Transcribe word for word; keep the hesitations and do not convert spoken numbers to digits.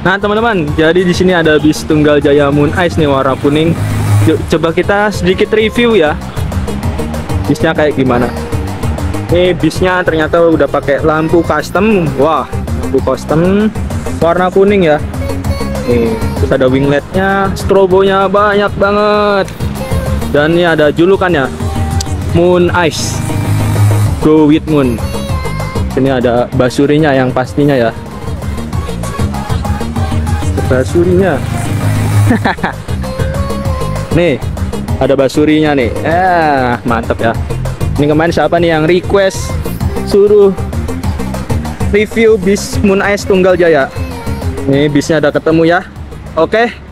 Nah teman-teman, jadi di sini ada bis Tunggal Jaya Moon Ice nih warna kuning. Yuk coba kita sedikit review ya, bisnya kayak gimana. Ini bisnya ternyata udah pakai lampu custom. Wah, lampu custom warna kuning ya. Nih, terus ada wingletnya, strobonya banyak banget. Dan ini ada julukannya, Moon Ice, Go with Moon. Ini ada basurinya yang pastinya ya. Basurinya. Nih, ada basurinya nih. Eh, mantap ya. Ini kemarin siapa nih yang request suruh review bis Moon Ice Tunggal Jaya. Nih bisnya udah ketemu ya. Oke.